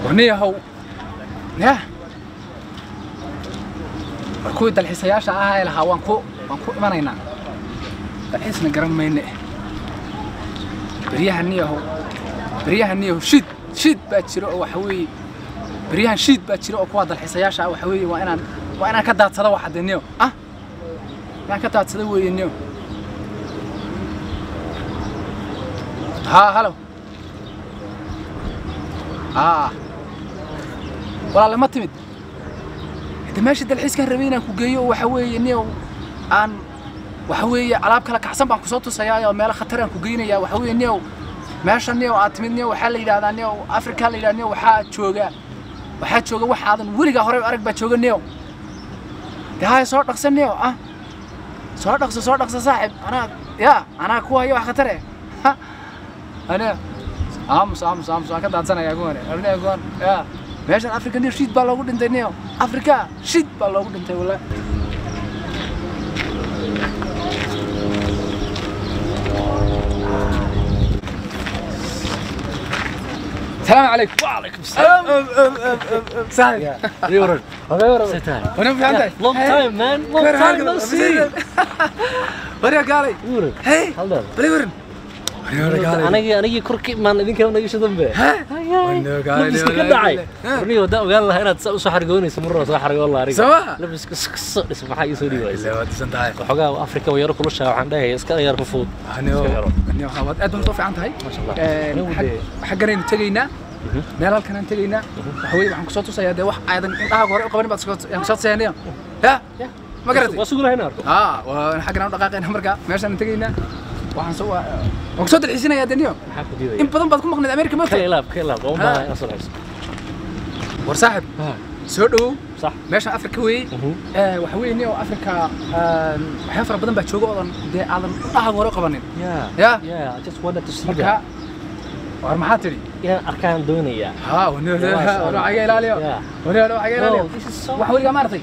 ورنيه هو يا كوي dalxiisayaasha ah ee lahaa waan ku imanaynaa dalxiisna garan mayne bariyahan niyo shid baa jiro oo waxa weeye bariyahan shid baa jiro oo kuwa dalxiisayaasha ah waxa weeye waa inaan ka daadsado waxa daniyo inaan ka daadsado weeye niyo hello والله ما تمد إذا ماشي الحس كان ربينا كوجيو وحوي نيو عن وحوي على بكلا كحسن بان كصوته سيايا وماله خطرين كوجينا يا وحوي نيو ماشي نيو عتمد نيو وحال إلى نيو أفريقيا إلى نيو وحاد شوجا وحاد ولقى هرب أرك بتشوجا نيو ده هاي صار نقص نيو صار نقص صاحب أنا كوا يو خطره أنا أمس كذا أتصنع يا جون أبني يا جون يا ماشان أفريقيا نيو شيت بالله ودن تنيو أفريقيا شيت بالله ودن تي ولا السلام عليكم وعليكم السلام سعيد ريورد ستان وانا في عندك long time man long time no see وريا قالي هي بريورن أنا كركي ما نديك يوم نجيش ذنبه لبس كدعي رني ودا وقال له أنا تسوي حرقوني سمرة صح حرق والله رجع سوا لبس كس اسمه حاجة يسوي وايد لا تسنتعي وحاجة أفريقيا ويرو كل شيء وعنده هي إسكال يرو فود أنا خلاص أدهم طوف عند هاي ما شاء الله حقنا نتجينا مالال كنا نتجينا حوي عن قصته سيادة واحد أيضا قبل قبل بعد قصة ثانية ها ما قرأتي وسوق هنا وحقنا دقائق مركا ماشي نتجينا waxaan soo waqsad الحسينة يا دنيو إن بدن بدكم مقنع أمريكا ما كلاب قوم بها أصل عيس ورصاحب سودو صح ماشي أفريقيا وي وحوي نيو أفريقيا حفر بدن بتشوجو أظن ده أظن ورا قبنين I just wanted to see that ورمحاتري أركان دنيا ونو حاجة لاليو ونو حاجة لاليو وحوي جمارتي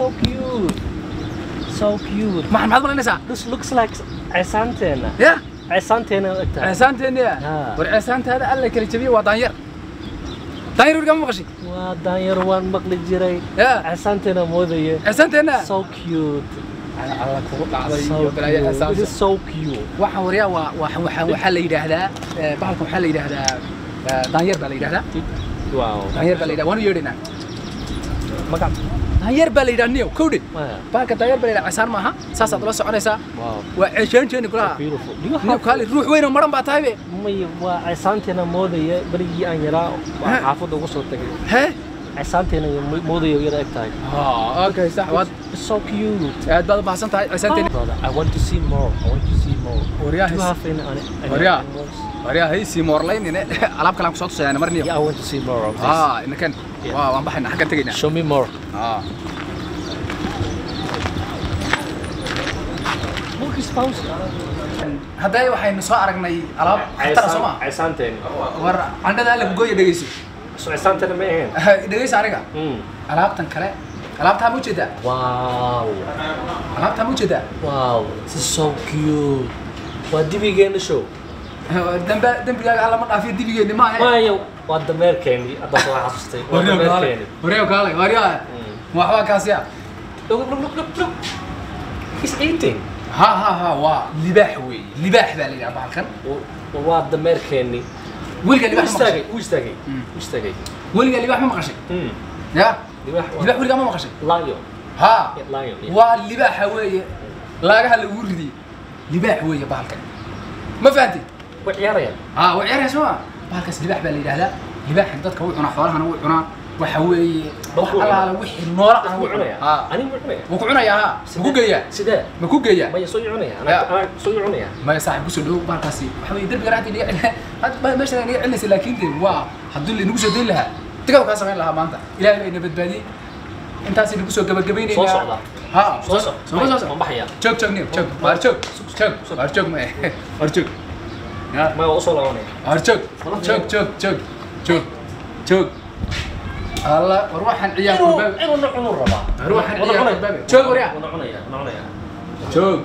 so cute ما حد نسا this looks like عسانتنا عسانتنا والعسانت هذا الله كل شيء ودانير دانير ورقم مقشي ودانير وان مقل جري عسانتنا موذية عسانتنا so cute على كوب عضي this is so cute وحوريا وحل يده بعضكم حل يده دانير باليده واو دانير باليده وانو يردنا ما قام دانير باليده نيو كودي بالك دانير باليده عسان معها ساسة الله سعنيسا وعشان شنو كلها نيو كالي روح وين مرن بعتايبه مي وعسانتنا موذية بريء أن يرى حافظ وقصة تجي عسانتنا موذية يرى أكتاي أوكي صح so cute بعد ما حسنت عسانتنا I want to see more وريا هي سيمور لين إن ألعاب كلام صوت يعني مرني I want to see more of this إن كان واو بحنا حاجة تجينا show me more look is pause هذا وحين نسوق رجني ألعاب حتى سما عسانتنا ور عندنا اللي بقول يدقيسي عسانتنا ما هين يدقيس عرقة ألعاب تنكره ألعاب تامو كده واو ألعاب تامو كده واو this is so cute ودي بيجي show دم بيجي على مرة في دي بيجي ما يو ودمير كيني أضاف واحد حسيت وريو قالي وحوا كاسيا look he's eating ها لباح لباح ذا اللي بعرفه ودمير كيني ولقى لباح ويستاجي ولقى لباح ما مقشي يا لباح ولقى ما مقشي لايون لايون واللباح هوية لاقها اللي وردي لباح هوية بعرفه ما فهمتي وعياريا وعياريا شو بالكاس لباح باللي لا لباح dadka wuu cunaa xoolahan wuu cunaa waxa weeye ala wixii nool ah wuu cunaa ani wuu cunaa wuu cunaa ma ku geeyaa sidee ma ku geeyaa ma soo cunaa ana soo cunaa ma saaxib ku soo dhow balkaasi waxa weeye darbiga raati dhiga had meesha ay cilisay laakiin waa haduu inagu soo deyn lahaa tiga ka sameyn lahaa maanta ilaahay bay nabadbaadi intaas inagu soo gabagabeynayna soo socda soo baxaya joog waar joog ma ما وصل هون شوك الله وروح العيال الباب عينو الربا روح العيال الباب شوك وريا نعنيا شوك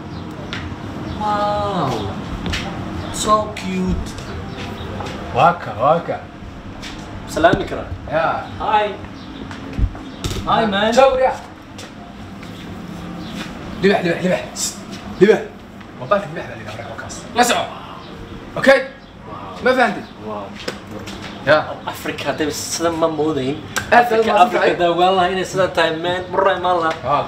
واو so cute واكا سلامي كرا يا هاي هاي مان شو يا لبح لبح لبح لبح وبالك لبح اللي قبل البودكاست لسعوا اوكي ما فهمتي واو يا افريكا ده بس ما مودين افريكا افريكا ده والله هنا سنه تايم مان مره مالها اه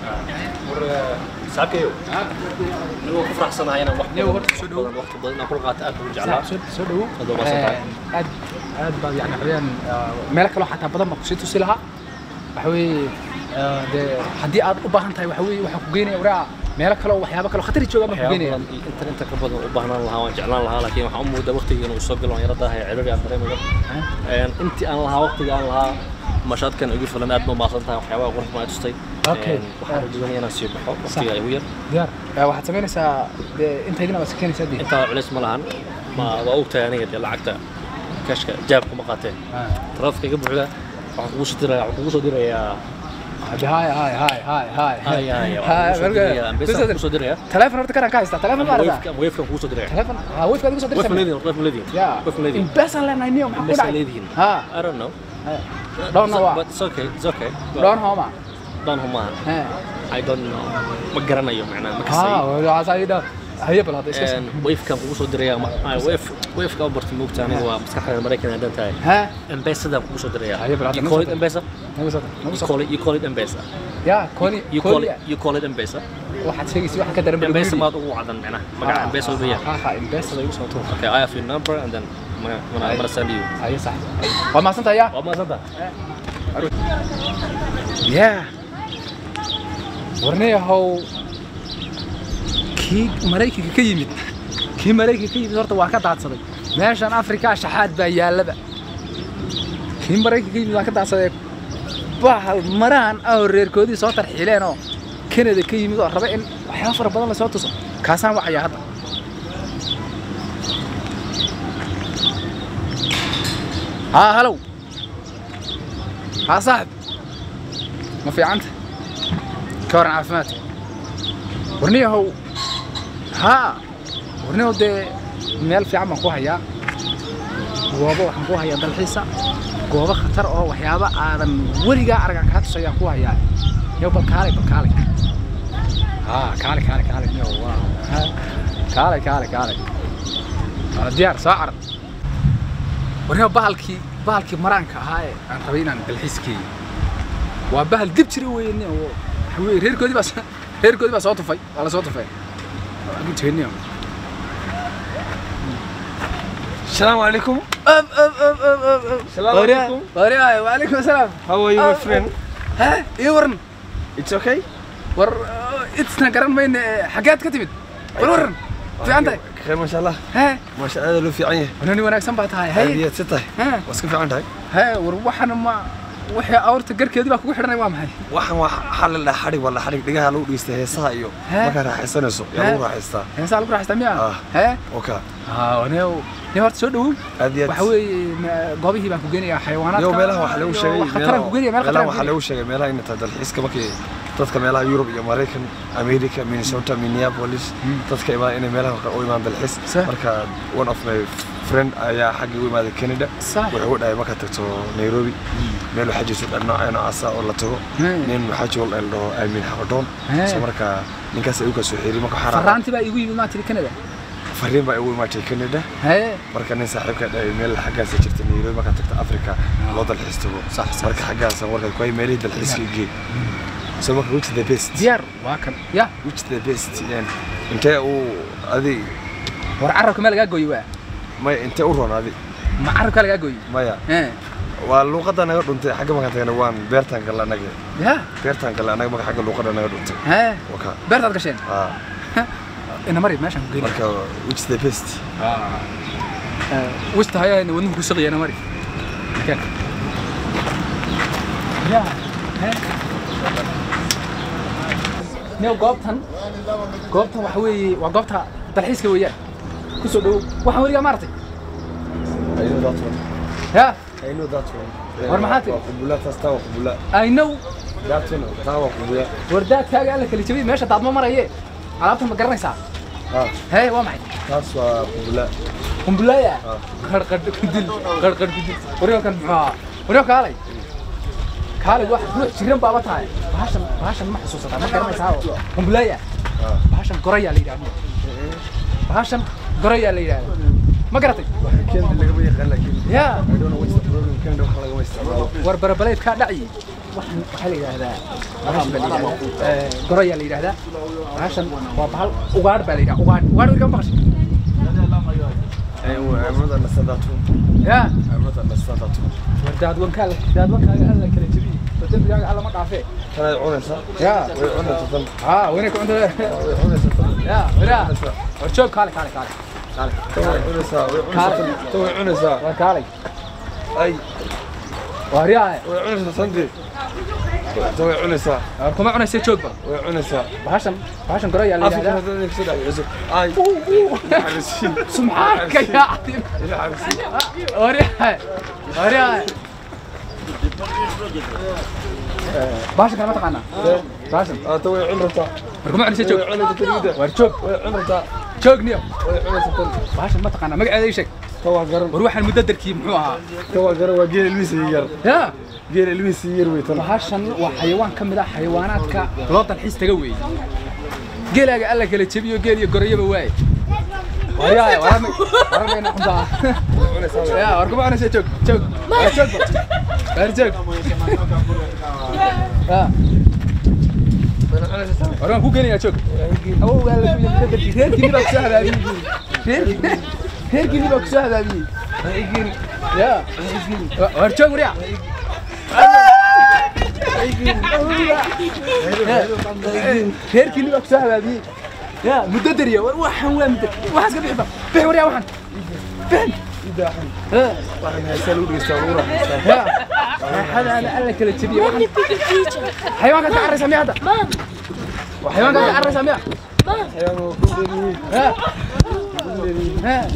ساكيو نو كفر حسن هنا وقت وقت بدنا كل قات اكل جعلها soo dhawo aad baa yani xayaan meel kale xataa badan ma ku sii tusi lahaa waxa weeye haddii aad u baahan tahay waxa weeye waxa ku geynaya waraa meel kale oo waxyaabo kale khatar jooga ma ku geynaya inta ka badan u baahnaan lahaa waan jeclaan lahaa laakiin waxaan u moodaa waqtiga inuu soo galo yarada hay ciriiri aan dareemayo intii aan lahaa waqtiga aan lahaa mashaadkan ugu filan aad ma maasantahay waxyaabaha qurux ma tustay waxaan rajaynayaa inaan sii baxo waqtiga ay u yar diyaar waxaad samaynaysaa inta idina waad keenaysaa inta culays ma lahan ma waa ogtahay aniga lacagta kashka jaabka ma qaateen taraafka iga buuxda waxaan kugu soo dirayaa تلفون horta kana ka haysta taleefon ma aragtaa wayfkan kugu soo diraya taleefon wayfka adigu soo diraysaa wayfkan leedin wayfkan leedin impesan leenahay niyo maxaa ku dhacay leedin ha I don't know don't know but it's okay don't homa don't homa I don't know ma garanayo macnaha ma kasay waa sayida هي بلاد اسكس ويف كان كوسو دريا ويف كان برت موقتا aniga waa maskaxda Mareykan aad tahay ha ambassador kuuso diraya هي بلاد you call it ambassador you call it ambassador يا كولي you call it ambassador waxaad sheegaysi waxa ka daran ambassador ma ugu wadan macnaha magaca ambassador biya ha ambassador igu soo tuur okay I have your number and then mana send you ay sax waa ma santa ya waa ma santa ya warneeyahow kii Mareykanka ka yimid horta waa ka daadsaday meeshan Afrika shaxaad baa yaalaba kii Mareykanka ka yimid waa ka daadsaday bahal maraan oo reerkoodii soo tarxiileen oo Canada ka yimid oo raba in waxyaabo fara badan la soo tuso kaasaan waxaya hadda هلو ها صاحب ما في عنده كورن عافمات ورنيه هو ها ورنيه ده ميل في عمان كو هيا goobo waxaan ku hayaa dalxiisa goobo khatar oo waxyaabo aadan wariga arag ka tusaya ku hayaa yow bal kaale yo waa kaale diyaar soo carab warnaa bahalkii maraanka ahaa ee aan rabay inaan dalxiiskii waa bahal dib jiray weeyne oo reerkoodii baa soo tufay waa la soo tufay ugu teeniyo السلام عليكم. السلام عليكم. وعليكم السلام. How are you my friend? ها يورن. It's okay. it's نقرن بين حاجات كتبت. ورن. في عندك. خير ما شاء الله. ها. ما شاء الله لو في عينه. ونني وانا اقسم بعد هاي. هي ستة. ها. بس كيف عندك؟ ها وروحنا ما وحي أورت قركيدي بقى كوي حرنا وام هاي. waxaan xal la xarig wala xarig dhigaha lagu dhiistay heesaha iyo marka raaxaysanayso yaa lagu raaxaystaa heesaha lagu raaxaystaa miya ha okay waneew ni horta soo dhawow waxa weeye goobihii baan ku geenayaa xayawaanaadka iyo meelaha waxa lagu sheegay meelaha waxa lagu sheegay meelaha inta dalxiiska markii dadka meelaha Yurub iyo Mareykan America Minnesota Minneapolis dadka imaan inay meelaha u imaan dalxiis marka one of my friend ayaa xagga u imaaday Canada wuxuu dhahay marka tagto Nairobi meel waxa jirto dhanna asa oo la tago nin waxa jool eldo Aamin Habadon soo marka ninkaas ay u ka soo xiriir marka xaraam faraanti baa igu yimid maanta Canada fariin baa igu imaatay Canada marka nin saaxiibka dhahay meel xaggaas jirta Nairobi marka tagto Africa loo dalxiis tago marka xaggaas warka ku ay meel dalxiiska geey so marka which the best diyaar waa kan ya which the best intee uu adi war carabka meel laga gooyo waa ما أنت أورون هذه ما عارف كلا جاي ما يا واللغة أنا قلت حاجة ما كانت أنا وان بيرتان كلا أنا يا بيرتان كلا أنا ما حاجة اللغة أنا قلت وكا بيرتان كشين أنا مريض ماشي نقول مركا which the best وست هاي إنه ونو كسري أنا مريض كان يا نيو قابتن وحوي وقابتها تلحيس كويا كسر دو waxaan wariga maartay ayno daatwan ya ayno daatwan war maxaati qubula tastaw qubula ayno daatwan tawa qubula wardaadkaaga alla kala jabay meesha daad ma maraye alaabta ma garanaysaa هاي وامحي taas waa qubla قنبلايا قرقد كدل قرقد كدل وريو كان معاه وريو كالي كالي واحد روح جيران بابا تاعي باشا ما حسوسها ما كرميسها قنبلايا باشا قريا لي يراهdo باشا قريا لي يراهdo ما قرتي keen laga yaqaan laakiin يا I don't know what's the problem keen wax laga isticmaalo warbarabaleed ka dhacay waxa la yiraahdaa قريا la yiraahdaa باشا waa bahal ugaadh baa la yiraahdaa ugaadh uga maqashay amrada nasadaatu يا amrada nasadaatu daad wankaal alla kala jabi badalkaaga alla ma dhaafee kana cunaysa يا way cunaysa tan وينك عند way cunaysa tan يا ولا ورشوب كالي way cunaysa way cunaysa كالي ay وهريا way cunaysa tanti way cunaysa كما عنا سي جوب way cunaysa باشن قريا اللي afka هذا hadda ku soo ay سبحانك يا عظيم هريا باشن كلام تقنا باشن to way cunaysa كما عنا سي جوب way cunaysa tanida ورشوب way cunaysa جوج نيو way cunaysa tan باشن ما تقنا مقعد اي شيء to waa garan وروح المددركي محوها to waa garan waa geel ilmiis yar يا geel ilmiis yar way tan bahashan waa xayawaan ka mid ah xayawaanaadka loo dalxiis taga weey geelaaga alla kala jabiyo geel iyo gorayaba waay waaya warmayna xuntaa ya warkuma ana soo joog ya waraan ku geenaya joog awow waa la ku yimid reerkii baa soo hadaabiyay reerkii baa soo hadaabiyay ya war joog wariya heerkii baa soo hadaabiyay يا مددريا وحن وين مدد وحس كبيح بيح وريا وحن فين waxaan haysan u dhigtaa uura يا هذا انا كلا تبي وحن حيوان قاعد تعرس سميع هذا وحيوان قاعد تعرس سميع ayaan ku dheeyay ها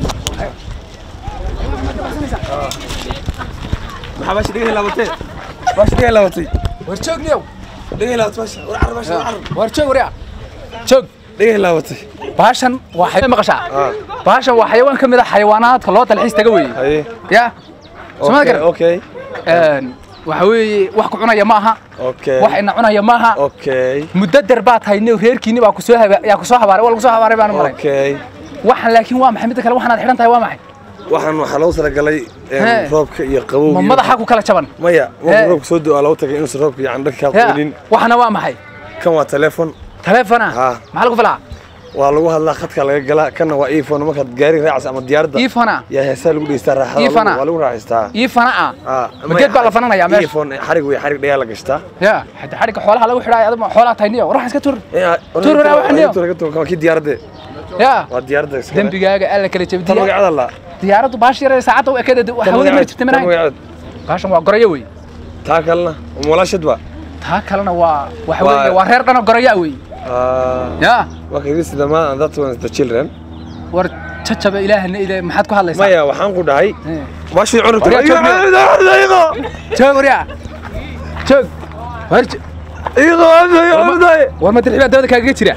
maxaa bash dhigay laabatay bash dhigay laabatay ورشوق نيو dhigay laabatay bash war arba bash war ورشوق وريا شوق dhigay laabatay باشن وحيوان مقشع باشن وحيوان كم إذا حيوانات خلوات الحيس تقوي haye يا سمعت كده okay وحوي وحكو عنا يا ماها okay وحنا عنا يا ماها okay مددر بات هاي نيو هيركيني بقى كسوها يا كسوها باري ولا كسوها باري بانو مري okay waxan laakiin waa maxay mid kale waxan aad xiran tahay waa maxay waxaan waxa loo sala galay roobka iyo qabowga madaxa ku kala jaban maya roobka soo doo loo tagay inuu roobka iyo candhaka ka qoolin waxana waa maxay kan waa telefoon maxaa lagu falaa waa lagu hadlaa khadka laga galaa kana waa iPhone marka gaari raacis ama diyaarada iPhone yaa heesaa lagu dheystaa raaxada waa lagu raacistaa iPhone mageed baa la fananayaa meesha iPhone xarig way xarig dhayaa la gashtaa ya hadda xariga xoolaha lagu xidhay adama xoolaha tayniyo ruux iska tur waxaniyo ki diyaarada ya waa diyaarada dambigaaga alla kala jabdiya magacada la diyaaradu baash yar saacada oo ekada waxa weyn ma jirtay manaa baashan waa gorayo wey taa kalena walaashad ba taa kalena waxa weey waa reer dhana goraya wey ya wakadii sida ma that one the children war tachaba ilaahna ilaa maxaad ku hadlaysaa maya waxaan ku dhahay baashi cunugta joog wariya joog war ma dirxiba dabada kaaga jira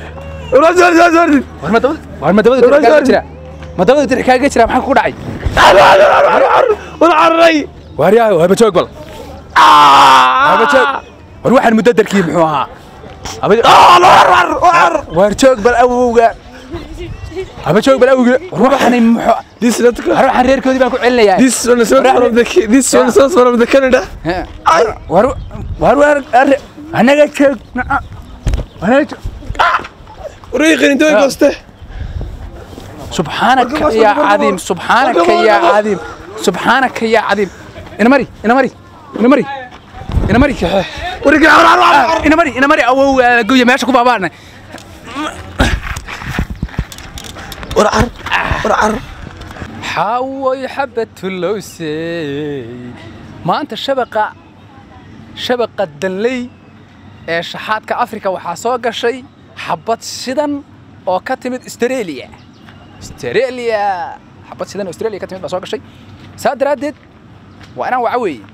war ma dabada kaaga jira ma dabada dirx kaaga jira maxaa ku dhacay war array wariya waa joog bal waa joog war waxaan muddadarkii muxuu ahaa war joog bal awowga aba joog bal awowga ruuxani muxuu ruuxan reerkoodii baan ku celinayaa this one is from the Canada war anaga joog وريقني انت قصته سبحانك يا عظيم سبحانك يا عظيم سبحانك يا عظيم انا مري او قويه ماشي كبابانا ورعر حاوي حبة اللوسي ما انت شبقة الدنلي شحاتك افريكا waxaa soo gashay حبة سيدان oo ka timid Australia حبة سيدان Australia ka timid baa soo gashay saadaradeed waa inaan waxa weey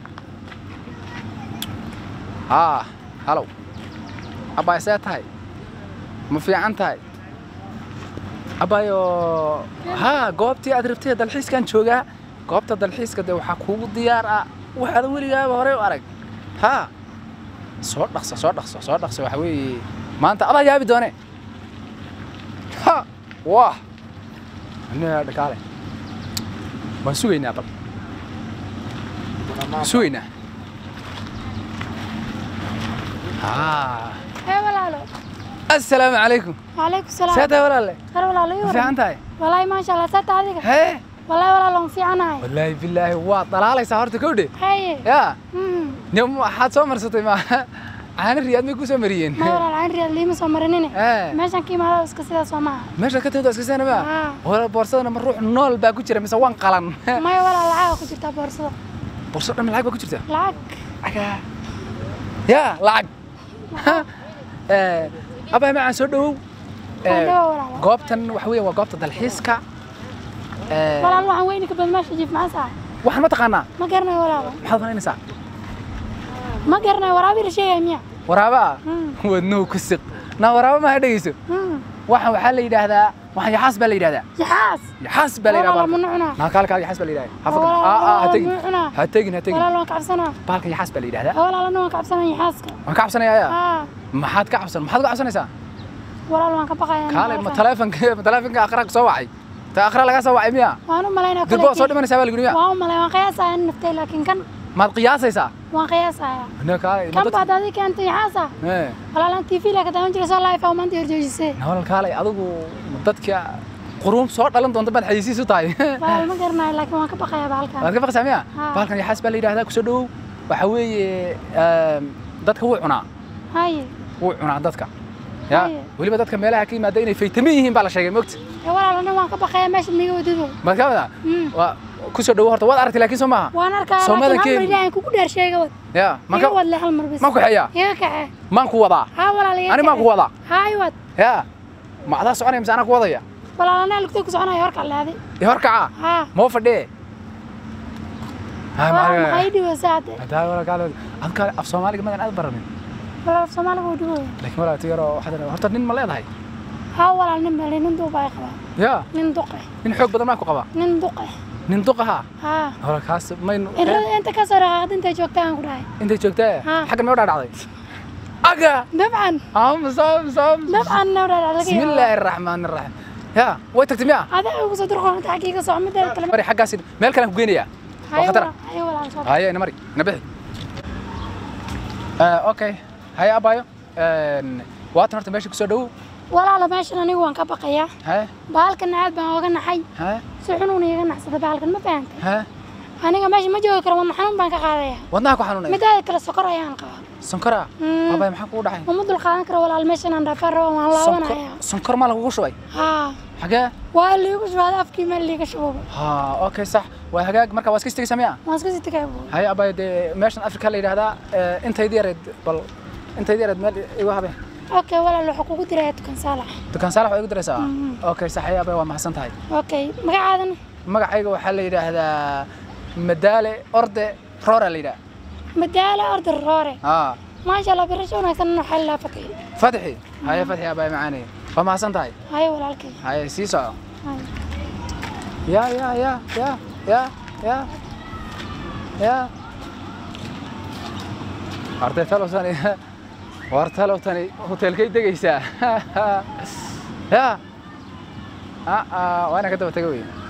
halo aba isa tahay ma fiican tahay abayo ha goobtii aad rabtay dalxiiskan joogaa goobta dalxiiska de waxa kuugu diyaar ah waxaad weligaaba hore u arag ha soo dhaqso waxa weeye maanta adaa yaabi doone ha wah anaa dhaqaale waan sugaynaa bal sugaynaa walaalo السلام عليكم. وعليكم السلام. سيادة ولا لا؟ أنا ولا لا. في عنتاي. والله ما شاء الله سيادة هذيك. هي. والله ولا لهم في عناي. والله بالله هو طلع لك سهرت كودي. هي. يا. يوم حد سمر ستي ما عن الرياض ميكو سمرين. ما ولا عن الرياض اللي مسمرينه. ماشي كي ما بس كسيدا سما. ماشي كتبت بس كسيدا ما. ولا بورصة لما نروح نول باكو جرا مسوان قلم. ما ولا العاب كنت جرت بورصة. بورصة لما العاب باكو جرت. لعق. عجا. يا لعق. أبا معنا سودو. قابتن وحوي وقابت الحسكة. ولا الله عن وينك بالمشي جيب مع ساعة. واحد ما تقنا. ما قرنا ولا. محضر هنا ساعة. ما قرنا ورا برشة يميا. ورابا. ودنو كسق. نا ورابا ما هذا يسوي. واحد وحال يدا هذا. واحد يحاسب اللي هذا. يحاسب اللي هذا. والله منعنا. ما قال يحاسب اللي هذا. حفظ. هتجن. ولا لون كعبسنا. بالك يحاسب اللي هذا. ولا لون كعبسنا يحاسب. ما كعبسنا يا. ما حد كعبسنا. ما حد كعبسنا يسا. ولا لون كبقى. قال ما تلفن أقرأ سواعي. تأخر لك سواعي ميا. وأنا ملاينا. دبوا صوت من سوالف الجنوية. وأنا ملاينا قياسة نفتي لكن كان. ما القياس يسا. وأنا قياسة. هنا قال. كم بعد هذيك أنت يحاسة. ولا لون تيفي لك تمام جلسوا لايف أو ما أنت يرجعي. نقول قال أدو مدتك قروم صوت لهم تنتبه حيسي سطاي. ما قرنا لكن ما كبقى يا بالك. ما كبقى سامية. بالك يحاسب اللي هذا كسدو وحوي دتك هو عنا. هاي. هو عنا دتك. يا ولي بدتك مالها كي ما ديني في تميهم بالله شيء مكت. يا ولا أنا ما كبقى ماشي نيجي ودودو. ما كذا. وكسدو هرت ولا أرتي لكن سماها. وأنا أركض. لكن هم كودر شيء قوت. يا ما كذا. ولا هالمر بس. ما كحيا. يا كح. ما كوضع. ها ولا ليه. أنا ما كوضع. هاي وات. يا ما هذا سؤالي مسألة كوضعية. ولا أنا لقيتك سؤالنا يركع هذه. يركع. مو فدي. ما هيدي وساعته. هذا ولا قالوا أنك أفصومالك ما أنا أكبر من. ولا أفصومالك ودوه. لكن ولا تيرو حدا هرت نين مليان هاي. ها ولا نملي نندو بايخوا. يا. نندقه. نحب بدل ما كقبا. نندقه. نندقها. ها. ولا كاس ما ين. أنت كسر هذا أنت جوكتان كراي. أنت جوكتان. حق الموضوع ده عادي. أجا. طبعا. صام. طبعا نورا بسم الله الرحمن الرحيم. يا وين تكتميها؟ هذا هو صدر خان حقيقة صعب مدة الكلام. مري حق أسيد مالك أنا بقينيا. أيوة هاي أنا مري نبي. أوكي هاي أبايو. وقت نرت ماشي كسودو. ولا لا ماشي أنا نيوان كبقية. ها. بالك نعاد بنوجنا حي. ها. سحنوني يجنا حسب بالك ما فهمت. ها. أنا ماشي ما جوا كرم حنون بنك قاضية. ودناك حنون. متى كلا سكر يعني قا. سكر. أباي محك وضعي. ومد الخان كرا ولا المشي أنا رفر والله وانا. سكر ماله وشوي. ها. حاجة. واللي وش هذا أفكي مالي كشوب. ها أوكي صح وهجاج مركب واسكت تسميها. واسكت تكابو. هاي أباي دي ماشي أفريقيا اللي هذا أنت يدير بل أنت يدير مال إيوه هبه. أوكي ولا له حقوق دريت كان صالح. كان صالح ويقدر يسوي. أوكي صح يا أباي وما حسنت هاي. أوكي مقعدنا. مقعيق وحل هذا مدالة أرض رورة ليدا. مدالة أرض الرورة. ما شاء الله برشونا كنا حلا فتحي. فتحي. هاي فتحي أباي معاني. وما حسنت هاي. هاي ولا الكي. هاي سيسو. هاي. يا. أرتلو ثاني. وارتلو ثاني هوتيل كي دقيسة. يا. وأنا كده بتقوي.